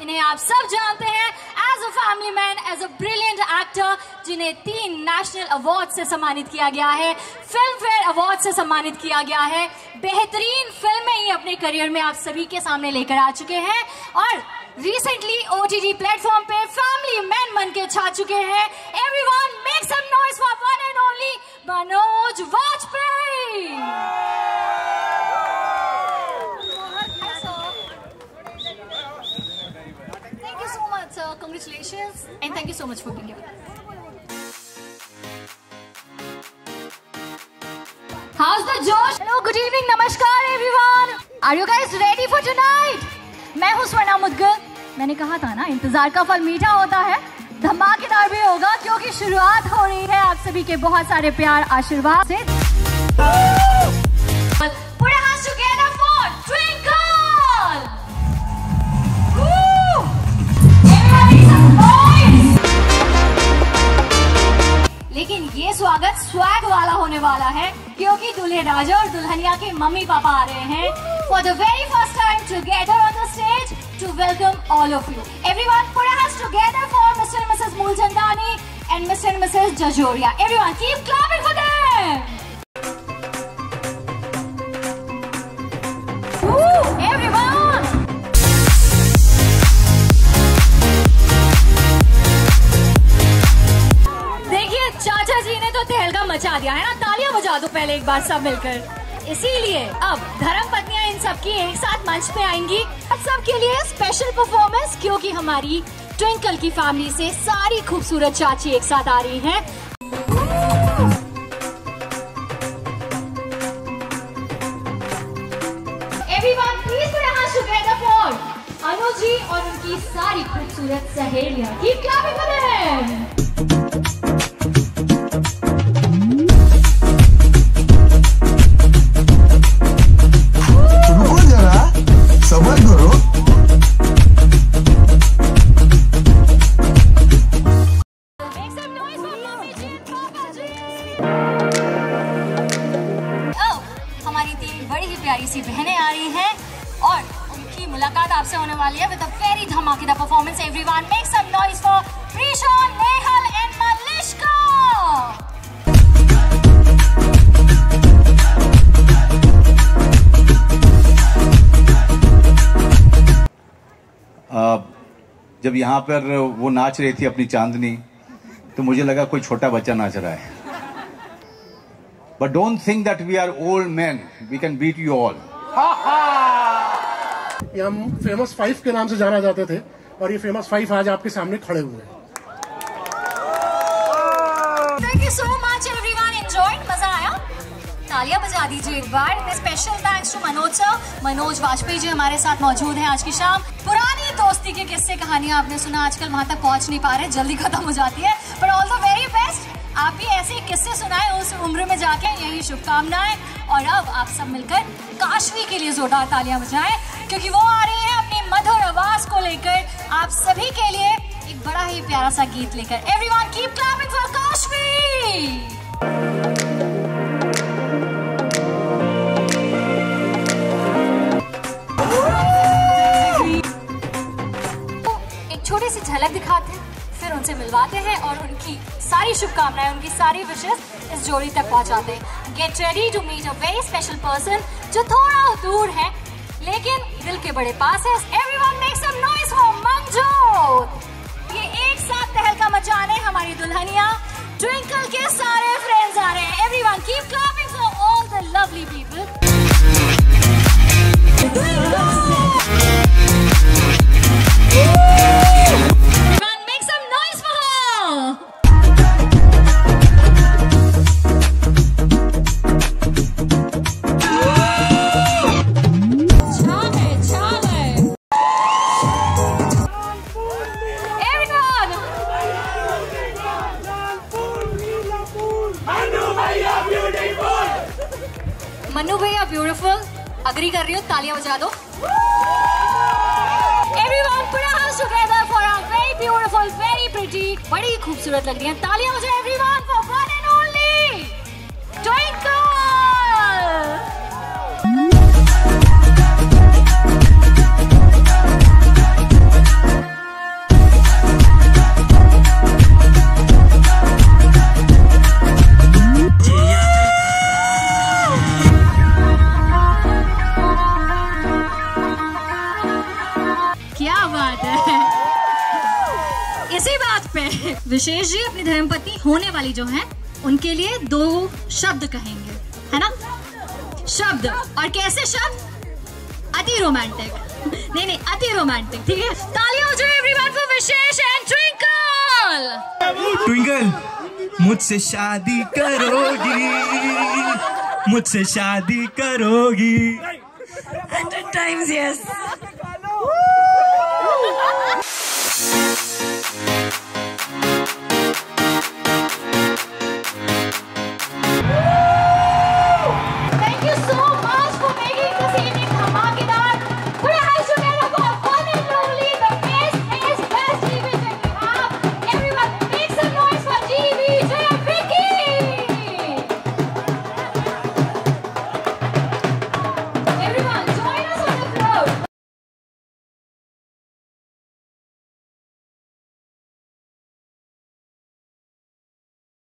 इन्हें आप सब जानते हैं as a family man, as a brilliant actor, जिन्हें 3 नेशनल अवार्ड से सम्मानित किया गया है, फिल्म फेयर अवार्ड से सम्मानित किया गया है। बेहतरीन फिल्में ये अपने करियर में आप सभी के सामने लेकर आ चुके हैं और रिसेंटली OTT प्लेटफॉर्म पे फैमिली मैन बन के छा चुके हैं। Everyone make some noise for one and only Manoj Vajpayee. Thank you so much, sir. Congratulations and thank you so much for being here. How's the Josh? Hello, good evening, namaskar everyone. Are you guys ready for tonight? मैं हूँ स्वर्णा मुद्गल। मैंने कहा था ना, इंतजार का फल मीठा होता है, धमाकेदार भी होगा क्योंकि शुरुआत हो रही है आप सभी के बहुत सारे प्यार आशीर्वाद से। Put your hands together for Twinkle. Everybody some noise. लेकिन ये स्वागत स्वैग वाला होने वाला है क्योंकि दूल्हे राजा और दुल्हनिया के मम्मी पापा आ रहे हैं for the very first time together on the stage to welcome all of you. Everyone put your hands together for Mr. and Mrs. Moolchandani and Mr. and Mrs. Jajoria. Everyone keep clapping for them. Woo, everyone. देखिए चाचा जी ने तो तहलका मचा दिया है ना, तालियां बजा दो पहले एक बार सब मिलकर। इसीलिए अब धर्म पत्नियां इन सबकी एक साथ मंच पे आएंगी सबके लिए स्पेशल परफॉर्मेंस, क्योंकि हमारी ट्विंकल की फैमिली से सारी खूबसूरत चाची एक साथ आ रही हैं। Everyone, please put your hands together for अनुज जी और उनकी सारी खूबसूरत सहेलियां। Keep clapping for them. सबर करो। हमारी 3 बड़ी ही प्यारी सी बहनें आ रही हैं और उनकी मुलाकात आपसे होने वाली है विद अ वेरी धमाकेदार performance. Everyone make some noise for Preesha, Nehal and Malishka. जब यहाँ पर वो नाच रही थी अपनी चांदनी, तो मुझे लगा कोई छोटा बच्चा नाच रहा है। But don't think that we are old man, we can beat you all. हम फेमस 5 के नाम से जाना जाते थे और ये फेमस 5 आज आपके सामने खड़े हुए हैं। Thank you so much everyone, enjoyed, मजा आया? तालियां बजा दीजिए एक बार। Special thanks to Manoj sir, Manoj Vajpayee ji हमारे साथ मौजूद हैं आज की शाम। पुरानी दोस्ती के किस्से कहानियां आपने सुना, आजकल वहां तक पहुंच नहीं पा रहे, जल्दी खत्म हो जाती है, पर ऑल द वेरी बेस्ट। आप भी ऐसे किस्से सुनाएं उस उम्र में जाके, यही शुभकामनाएं। और अब आप सब मिलकर काशवी के लिए जोरदार तालियां बजाएं क्योंकि वो आ रही है अपनी मधुर आवाज को लेकर आप सभी के लिए एक बड़ा ही प्यारा सा गीत लेकर। Everyone keep clapping for Kashvi. छोटी सी झलक दिखाते हैं, फिर उनसे मिलवाते हैं और उनकी सारी शुभकामनाएं, उनकी सारी विशेष इस जोड़ी तक पहुंचाते हैं। Get ready to meet a very special person जो थोड़ा दूर है लेकिन दिल के बड़े पास है। Everyone make some noise for Manjot. ये एक साथ तहलका मचाने हमारी दुल्हनिया ट्विंकल के सारे फ्रेंड्स आ रहे हैं। Everyone keep clapping for all the lovely people. Mannu भैया ब्यूटीफुल, अग्री कर रही हो, तालियां बजा दो। Everyone put your hands together for a very beautiful, very pretty, बड़ी खूबसूरत लग रही है, तालियां बजाओ everyone for one and only Twinkle। क्या बात है। इसी बात पे विशेष जी अपनी धर्मपत्नी होने वाली जो है उनके लिए 2 शब्द कहेंगे, है ना? शब्द, और कैसे शब्द? अति रोमांटिक। नहीं, अति रोमांटिक, ठीक है। तालियां हो जाए everyone for Vishesh and Twinkle. Twinkle, मुझसे शादी करोगी, मुझसे शादी करोगी? 100 times yes.